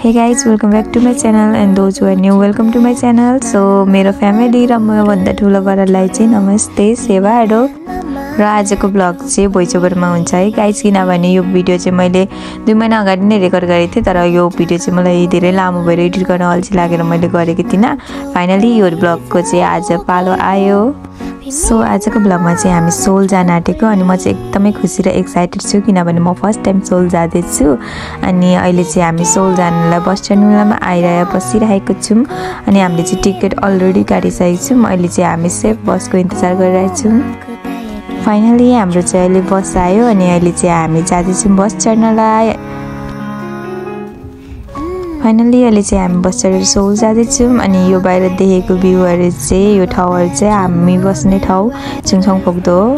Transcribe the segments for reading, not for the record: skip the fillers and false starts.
Hey guys, welcome back to my channel and those who are new, welcome to my channel. So मेरो family र म भन्दा ठुलो बडालाई चाहिँ नमस्ते सेवाहरू र आजको ब्लग चाहिँ भोइस ओभरमा हुन्छ है गाइस, किनभने यो भिडियो चाहिँ मैले 2 महिना अगाडि नै रेकर्ड गरेको थिएँ, तर यो भिडियो चाहिँ मलाई धेरै लामो भएर एडिट गर्न अल्छी लागेर मैले गरेको थिइनँ। फाइनली यो ब्लगको चाहिँ आज पालो आयो। सो आजको ब्लगमा चाहिँ हामी सोल जान आँटेको अनि म चाहिँ एकदमै खुसी र एक्साइटेड छु, किनभने म फर्स्ट टाइम सोल जाँदैछु। अनि अहिले चाहिँ हामी सोल जानलाई बस टर्मिनलमा बसिरहेको छौँ अनि हामीले चाहिँ टिकट अलरेडी काटिसकेको छौँ। अहिले चाहिँ हामी सेफ बसको इन्तजार गरिरहेको छौँ। फाइनली हाम्रो चाहिँ अहिले बस आयो अनि अहिले चाहिँ हामी जाँदैछौँ बस चढ्नलाई। फाइनली अहिले चाहिँ हामी बस चढेर सोल जाँदैछौँ अनि यो बाहिर देखेको भ्यूहरू चाहिँ यो ठाउँहरू चाहिँ हामी बस्ने ठाउँ छुङछङ पुग्दो हो।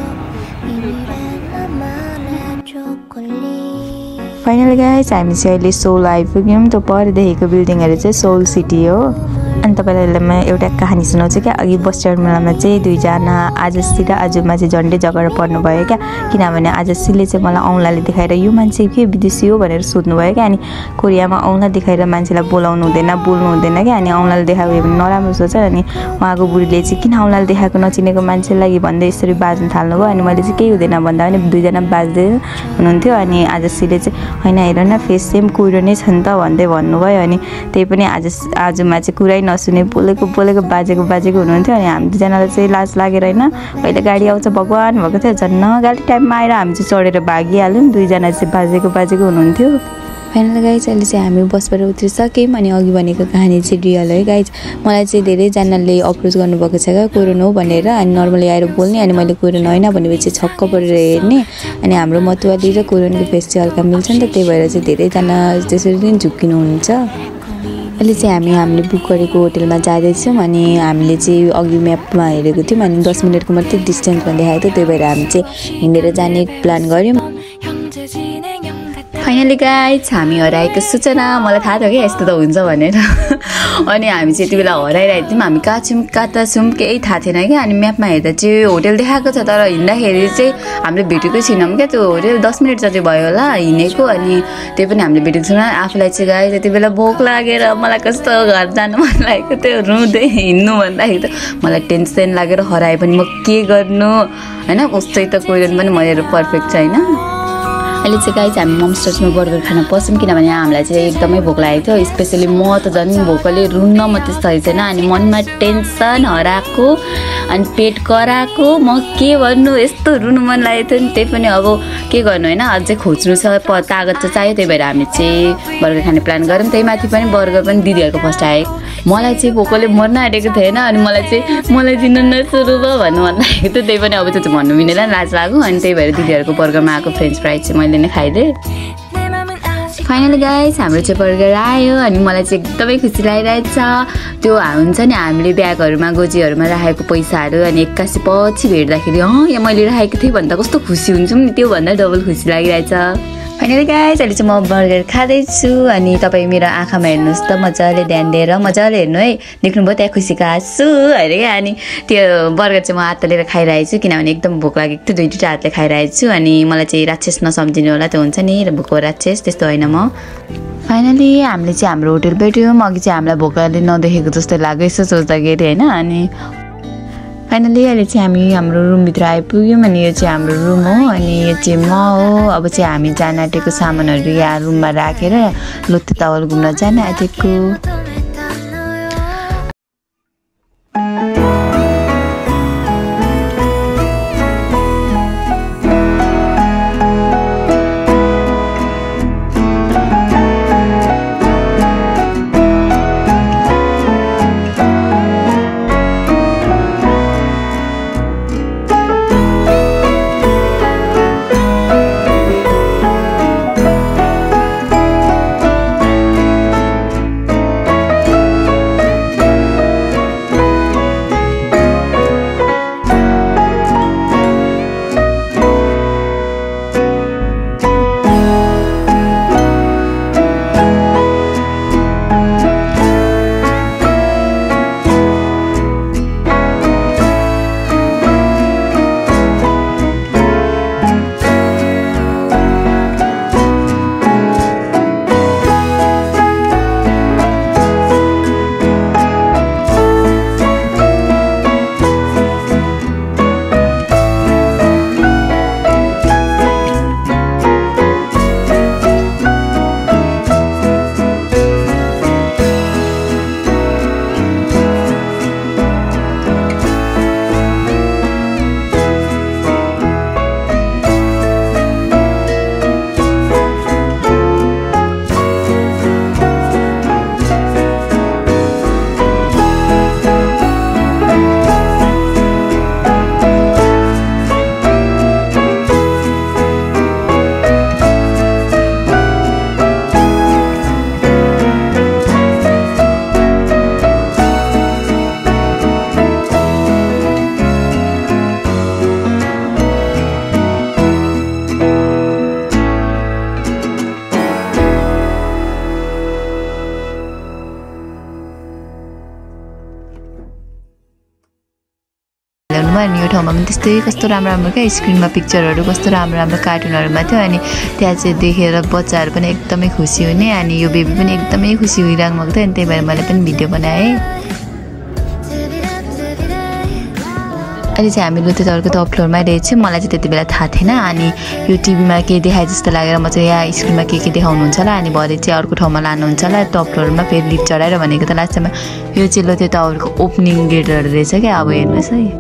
फाइनली गाइस हामी चाहिँ अहिले सोल आइपुग्यौँ। त्यो पर देखेको बिल्डिङहरू चाहिँ सोल सिटी हो। अनि तपाईलाई म एउटा कहानी सुनाउँछु क्या। अघि बस टर्मिनलमा चाहिँ दुईजना आजसी र आजुमा चाहिँ झन्डै झगडा पर्नु भयो क्या, किनभने आजसीले चाहिँ मलाई औँलाले देखाएर यो मान्छे के विदेशी हो भनेर सोध्नु भयो क्या। अनि कोरियामा औँला देखाएर मान्छेलाई बोलाउनु हुँदैन, बोल्नु हुँदैन क्या। अनि औँलाले देखायो भने नराम्रो सोच। अनि उहाँको बुढीले चाहिँ किन औँलाले देखाएको नचिनेको मान्छेलाई भन्दै यसरी बाज्नु थाल्नु भयो। अनि मैले चाहिँ केही हुँदैन भन्दा पनि दुईजना बाज्दै हुनुहुन्थ्यो। अनि आजसीले चाहिँ होइन हेर न फेस सेम कुरो नै छ नि त भन्दै भन्नुभयो। अनि त्यही पनि आजुमा चाहिँ कुरै नसुने बोलेको बाजेको हुनुहुन्थ्यो। अनि हामी दुईजनालाई चाहिँ लाज लागेर होइन कहिले गाडी आउँछ भगवान् भएको थियो। झन् गाडी टाइममा आएर हामी चाहिँ चढेर भागिहाल्यौँ। दुईजना चाहिँ बाजेको हुनुहुन्थ्यो। फाइनल गाइज अहिले चाहिँ हामी बसबाट उत्रिसक्यौँ। अनि अघि भनेको कहानी चाहिँ रियल है गाइज। मलाई चाहिँ धेरैजनाले अप्रोच गर्नुभएको छ क्या कोरोना हो भनेर। अनि नर्मली आएर बोल्ने, अनि मैले कोरोना होइन भनेपछि छक्क परेर हेर्ने। अनि हाम्रो मतुवाली र कोरोनाको फेस चाहिँ हल्का मिल्छ नि त, त्यही भएर चाहिँ धेरैजना त्यसरी नै झुक्किनुहुन्छ। अहिले चाहिँ हामीले बुक गरेको होटलमा जाँदैछौँ। अनि हामीले चाहिँ अघि म्यापमा हेरेको थियौँ अनि 10 मिनटको मात्रै डिस्टेन्समा देखाएको थियो, त्यही भएर हामी चाहिँ हिँडेर जाने प्लान गऱ्यौँ। फाइनली गाइज हामी हराएको सूचना मलाई थाहा थियो कि यस्तो त हुन्छ भनेर। अनि हामी चाहिँ यति बेला हराइरहेको थियौँ। हामी कता छौँ केही थाहा थिएन क्या। अनि म्यापमा हेर्दा चाहिँ होटल देखाएको छ, तर हिँड्दाखेरि चाहिँ हामीले भेटेकै छैनौँ क्या। त्यो होटल 10 मिनट जति भयो होला हिँडेको। अनि त्यही पनि हामीले भेटेको छैनौँ। आफूलाई चाहिँ गाइज यति बेला भोक लागेर मलाई कस्तो घर जानु मन लागेको थियो, रुँदै हिँड्नु भन्दाखेरि त मलाई टेन्सन लागेर हराए पनि म के गर्नु होइन। उस्तै त कोही पनि मेरो पर्फेक्ट छैन। अहिले चाहिँ गाइज हामी मम्स्टर्समा बर्गर खान पस्यौँ, किनभने हामीलाई चाहिँ एकदमै भोक लागेको थियो। स्पेसली म त झन् भोकले रुन्न म त्यस्तो छैन। अनि मनमा टेन्सन हराएको अनि पेट कराएको, म के भन्नु यस्तो रुनु मन लागेको थियो नि। त्यही पनि अब के गर्नु होइन, अझै खोज्नु छ तागत चाहिँ चाहियो। त्यही भएर हामी चाहिँ बर्गर खाने प्लान गऱ्यौँ। त्यही माथि पनि बर्गर पनि दिदीहरूको फर्स्ट आयो। मलाई चाहिँ भोकले मर्न आँटेको थिएन। अनि मलाई दिनु नसुरु भयो भन्नु मन लागेको थियो। त्यही पनि अब त्यो चाहिँ भन्नु मिलेन, लाज लाग्यो। अनि त्यही भएर दिदीहरूको बर्गरमा आएको फ्रेन्च फ्राइज चाहिँ मैले नै खाइदिएँ। फाइनली गाइस हाम्रो चाहिँ बर्गर आयो अनि मलाई चाहिँ एकदमै खुसी लागिरहेछ। त्यो हुन्छ नि हामीले ब्यागहरूमा गोजीहरूमा राखेको पैसाहरू अनि 81 पछि भेट्दाखेरि यहाँ मैले राखेको थिएँ भन्दा कस्तो खुसी हुन्छौँ नि, त्योभन्दा डबल खुसी लागिरहेछ। फाइनली गाइस अहिले चाहिँ म बर्गर खाँदैछु। अनि तपाईँ मेरो आँखामा हेर्नुहोस् त, मजाले ध्यान दिएर मजाले हेर्नु है। देख्नुभयो त्यहाँ खुसीको आँसु अरे क्या। अनि त्यो बर्गर चाहिँ म हात लिएर खाइरहेको छु, किनभने एकदम भोक लागेको थियो। दुईवटा हातले खाइरहेको छु। अनि मलाई चाहिँ राक्षस नसम्झिनु होला, त्यो हुन्छ नि भोकको राक्षस, त्यस्तो होइन म। फाइनली हामीले चाहिँ हाम्रो होटल भेट्यौँ। अघि चाहिँ हामीलाई भोकले नदेखेको जस्तो लाग्यो यसो सोच्दाखेरि होइन। अनि फाइनली अहिले चाहिँ हामी हाम्रो रुमभित्र आइपुग्यौँ। अनि यो चाहिँ हाम्रो रुम हो अनि यो चाहिँ म हो। अब चाहिँ हामी जान आँटेको सामानहरू यहाँ रुममा राखेर लोटे टावर घुम्न जान आँटेको। ठाउँमा अनि यो ठाउँमा पनि त्यस्तै कस्तो राम्रो राम्रो क्या स्क्रिनमा पिक्चरहरू कस्तो राम्रो राम्रो कार्टुनहरूमा थियो अनि त्यहाँ चाहिँ देखेर बच्चाहरू पनि एकदमै खुसी हुने अनि यो बेबी पनि एकदमै खुसी भइराख्नु भएको थियो अनि त्यही भएर मैले पनि भिडियो बनाएँ अहिले चाहिँ हामी लोटे टावरको टप फ्लोरमा रहेछौँ मलाई चाहिँ त्यति बेला थाहा थिएन अनि यो टिभीमा के देखाए जस्तो लागेर म चाहिँ यहाँ स्क्रिनमा के देखाउनुहुन्छ होला अनि भरे चाहिँ अर्को ठाउँमा लानुहुन्छ होला टप फ्लोरमा फेरि लिफ्ट चढाएर भनेको त लास्टमा यो चाहिँ लोटे टावरको ओपनिङ गेटहरू रहेछ क्या अब हेर्नुहोस् है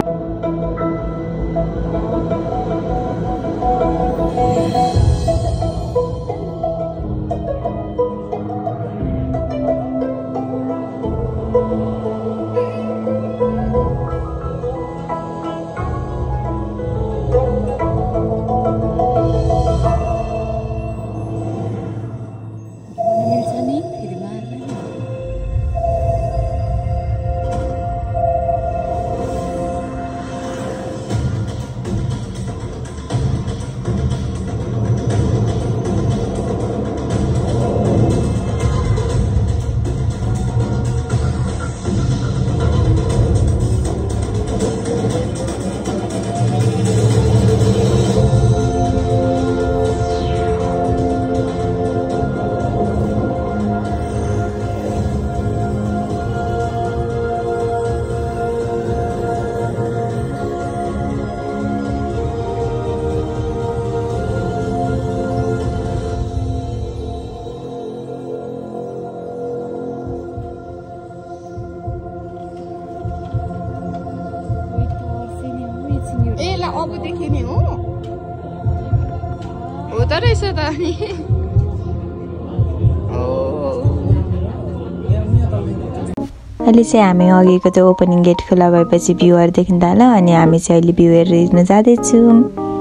अब देखिने हो त रहेछ त अनि अहिले चाहिँ हामी अघिको त्यो ओपनिङ गेट खुला भएपछि भ्यूहरू देखिन थाल्यो अनि हामी चाहिँ अहिले भ्यू हेरेर हेर्न जाँदैछौँ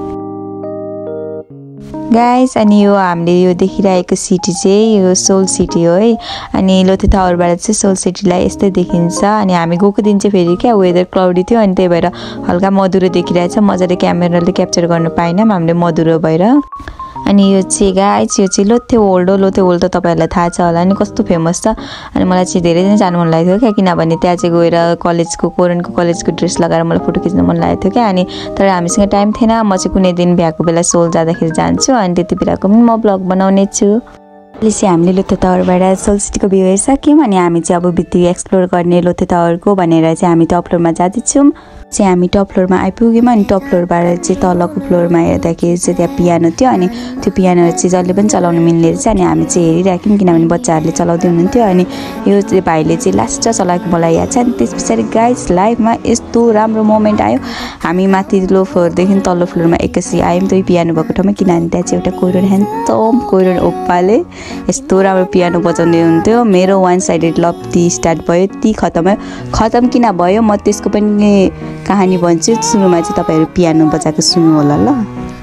गाइस अनि यो हामीले यो देखिरहेको सिटी चाहिँ यो सोल सिटी हो है अनि लोटे टावरबाट चाहिँ सोल सिटीलाई यस्तै देखिन्छ अनि हामी गएको दिन चाहिँ फेरि क्या वेदर क्लाउडी थियो अनि त्यही भएर हल्का मधुरो देखिरहेछ मजाले क्यामेराले क्याप्चर गर्न पाएनौँ हामीले मधुरो भएर अनि यो चाहिँ गाइस यो चाहिँ लोटे ओल्ड हो लोटे ओल्ड त तपाईँहरूलाई थाहा छ होला नि कस्तो फेमस छ अनि मलाई चाहिँ धेरै दिन जानु मन लागेको थियो क्या किनभने त्यहाँ चाहिँ गएर कलेजको कोरियनको कलेजको ड्रेस लगाएर मलाई फोटो खिच्न मन लागेको थियो क्या अनि तर हामीसँग टाइम थिएन म चाहिँ कुनै दिन भ्याएको बेला सोल जाँदाखेरि जान्छु अनि त्यति बेलाको पनि म ब्लग बनाउने छु अहिले चाहिँ हामीले लोटे टावरबाट सोल सिटीको भ्यू हेरिसक्यौँ अनि हामी चाहिँ अब भित्री एक्सप्लोर गर्ने लोटे टावरको भनेर चाहिँ हामी टप फ्लोरमा जाँदैछौँ चाहिँ हामी टप फ्लोरमा आइपुग्यौँ अनि टप फ्लोरबाट चाहिँ तलको फ्लोरमा हेर्दाखेरि चाहिँ त्यहाँ पियानो थियो अनि त्यो पियानो चाहिँ जसले पनि चलाउनु मिल्ने रहेछ अनि हामी चाहिँ हेरिराख्यौँ किनभने बच्चाहरूले चलाउँदै हुनुहुन्थ्यो अनि यो चाहिँ भाइले चाहिँ लास्ट चलाएको मलाई याद छ अनि त्यस पछाडि गाइस लाइफमा यस्तो राम्रो मोमेन्ट आयो हामी माथिल्लो फ्लोरदेखि तल्लो फ्लोरमा एकैछिन आयौँ त्यो पियानो भएको ठाउँमा किनभने त्यहाँ चाहिँ एउटा कोरियन ह्यान्डसम कोरियन ओप्पाले यस्तो राम्रो पियानो बजाउने हुन्थ्यो मेरो वान साइडेड लभ ती स्टार्ट भयो ती खतम किन भयो म त्यसको पनि कहानी भन्छु सुरुमा चाहिँ तपाईँहरू पियानो बजाएको सुन्नु होला ल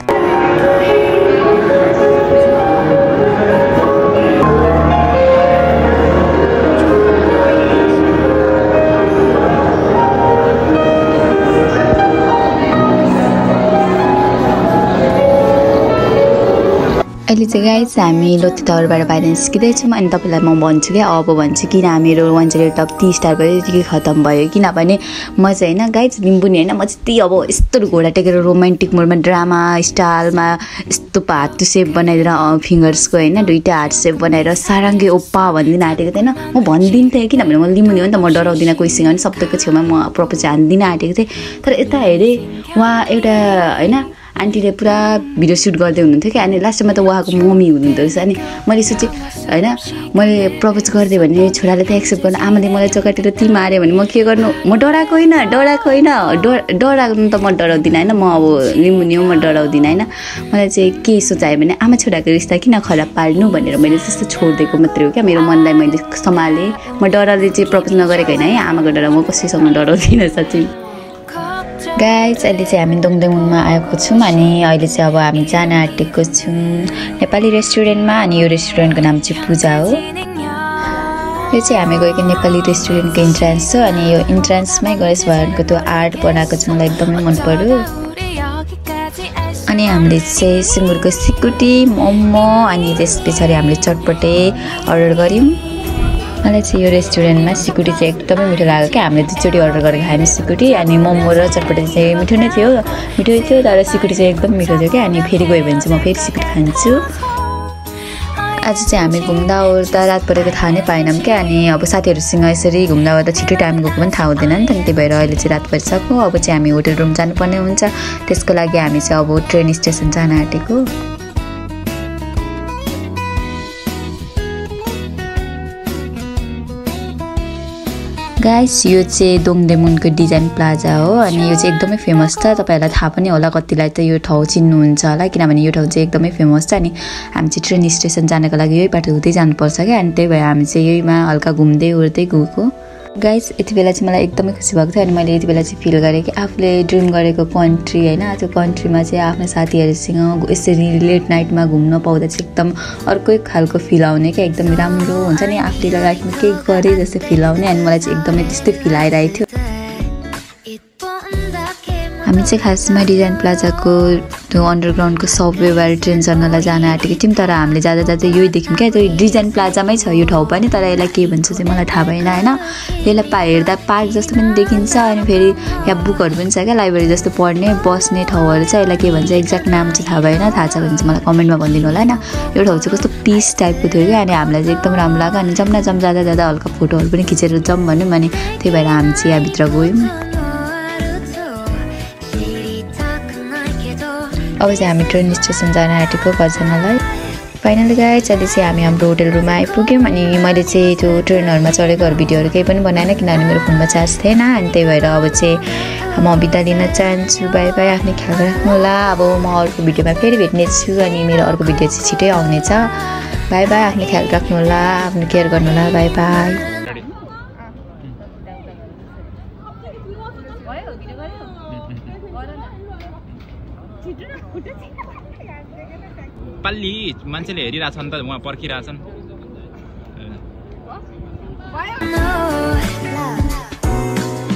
अहिले चाहिँ गाइस हामी लोटे टावरबाट बाहिर निस्किँदैछौँ अनि तपाईँलाई म भन्छु क्या अब भन्छु किन मेरो वान साइडेड लभ ती स्टार्ट भयो कि खतम भयो किनभने म चाहिँ होइन गाइस लिम्बू नि होइन म चाहिँ ती अब यस्तो घोडा टेकेर रोमान्टिक मोडमा ड्रामा स्टाइलमा यस्तो हात सेप बनाइदिएर फिङ्गर्सको होइन दुईवटा हार्ट सेप बनाएर साराङ्गे ओप्पा भनिदिन आँटेको थिएँ होइन म भनिदिन्थेँ किनभने म लिम्बू नि हो नि त म डराउँदिनँ कोहीसँग पनि सबैको छेउमा म प्रपोज हान्दिन आँटेको थिएँ तर यता हेरेँ उहाँ एउटा होइन आन्टीले पुरा भिडियो सुट गर्दै हुनुहुन्थ्यो कि अनि लास्टमा त उहाँको मम्मी हुनुहुँदो रहेछ अनि मैले सोचेँ होइन मैले प्रपोज गरिदिएँ भने छोराले त एक्सेप्ट गर्नु आमाले मलाई चकाटेर ती माऱ्यो भने म के गर्नु म डराएको होइन डराउनु त म डराउँदिनँ होइन म अब लिम्बुनी हो म डराउँदिनँ होइन मलाई चाहिँ के सोचायो भने आमा छोराको रिस्ता किन खराब पार्नु भनेर मैले त्यस्तो छोडिदिएको मात्रै हो क्या मेरो मनलाई मैले सम्हालेँ म डरले चाहिँ प्रपोज नगरेको होइन है आमाको डर म कसैसँग डराउँदिनँ साँच्चै गाइस अहिले चाहिँ हामी दोङदेमुनमा आएको छौँ अनि अहिले चाहिँ अब हामी जान आँटेको छौँ नेपाली रेस्टुरेन्टमा अनि यो रेस्टुरेन्टको नाम चाहिँ पूजा हो यो चाहिँ हामी गएको नेपाली रेस्टुरेन्टको इन्ट्रान्स हो अनि यो इन्ट्रान्समै गणेश भगवानको त्यो आर्ट बनाएको चाहिँ मलाई एकदमै मन पर्यो अनि हामीले चाहिँ सुँगुरको सिकुटी मोमो अनि त्यस पछाडि हामीले चटपटे अर्डर गऱ्यौँ मलाई चाहिँ यो रेस्टुरेन्टमा सिकुटी चाहिँ एकदमै मिठो लाग्यो क्या हामीले दुईचोटि अर्डर गरेर खायौँ सिकुटी अनि मोमो र चटपटी चाहिँ मिठो नै थियो मिठो थियो तर सिकुटी चाहिँ एकदम मिठो थियो क्या अनि फेरि गयो भने चाहिँ म फेरि सिकुटी खान्छु आज चाहिँ हामी घुम्दा ओर्दा रात परेको थाहा नै पाएनौँ क्या अनि अब साथीहरूसँग यसरी घुम्दा ओर्दा छिटो टाइम गएको पनि थाहा हुँदैन नि त त्यही भएर अहिले चाहिँ रात परिसक्यो अब चाहिँ हामी होटल रुम जानुपर्ने हुन्छ त्यसको लागि हामी चाहिँ अब ट्रेन स्टेसन जान आँटेको गाइस यो चाहिँ दोङदेमुनको डिजाइन प्लाजा हो अनि यो चाहिँ एकदमै फेमस छ तपाईहरुलाई थाहा पनि होला कतिलाई त यो ठाउँ चिन्नुहुन्छ होला किनभने यो ठाउँ चाहिँ एकदमै फेमस छ अनि हामी चाहिँ ट्रेन स्टेसन जानको लागि यही बाटो हुँदै जानुपर्छ क्या अनि त्यही भएर हामी चाहिँ यहीमा हल्का घुम्दै उड्दै गएको गाइस यति बेला चाहिँ मलाई एकदमै खुसी भएको थियो अनि मैले यति बेला चाहिँ फिल गरेँ कि आफूले ड्रिम गरेको कन्ट्री हैन त्यो कन्ट्रीमा चाहिँ आफ्नो साथीहरुसँग यसरी लेट नाइटमा घुम्न पाउँदा चाहिँ एकदम अर्कै खालको फिल आउने क्या एकदमै राम्रो हुन्छ नि आफूले लाइफमा केही गरे जस्तो फिल आउने अनि मलाई चाहिँ एकदमै त्यस्तै फिल आइरहेको थियो हामी चाहिँ खासमा डिजाइन प्लाजाको त्यो अन्डरग्राउन्डको सबवेबाट ट्रेन चढ्नलाई जान आँटेको थियौँ तर हामीले जाँदा जाँदा यही देख्यौँ क्या त्यो डिजाइन प्लाजामै छ यो ठाउँ पनि तर यसलाई के भन्छ चाहिँ मलाई थाहा भएन हैन यसलाई हेर्दा पार्क जस्तो पनि देखिन्छ अनि फेरि यहाँ बुकहरू पनि छ क्या लाइब्रेरी जस्तो पढ्ने बस्ने ठाउँहरू छ यसलाई के भन्छ एक्ज्याक्ट नाम चाहिँ थाहा भएन थाहा छ भने चाहिँ मलाई कमेन्टमा भनिदिनु होला हैन यो ठाउँ चाहिँ कस्तो पिस टाइपको थियो क्या अनि हामीलाई चाहिँ एकदम राम्रो लाग्यो अनि जम्न जाँदा जाँदा हल्का फोटोहरू पनि खिचेर जाउँ भन्यौँ अनि त्यही भएर हामी चाहिँ यहाँभित्र गयौँ अब चाहिँ हामी ट्रेन स्टेसन जान आँटेको घर जानलाई फाइनली गाइस अहिले चाहिँ हामी हाम्रो होटल रुममा आइपुग्यौँ अनि मैले चाहिँ त्यो ट्रेनहरूमा चढेकोहरू भिडियोहरू केही पनि बनाएन किनभने मेरो फोनमा चार्ज थिएन अनि त्यही भएर अब चाहिँ म बिदा दिन चाहन्छु बाई बाई आफ्नो ख्याल राख्नु होला अब म अर्को भिडियोमा फेरि भेट्नेछु अनि मेरो अर्को भिडियो चाहिँ छिटै आउनेछ बाई बाई आफ्नो ख्याल राख्नु होला आफ्नो केयर गर्नु होला बाई बाई पाल्ली मान्छेले हेरिरहेछन् त उहाँ पर्खिरहेछन्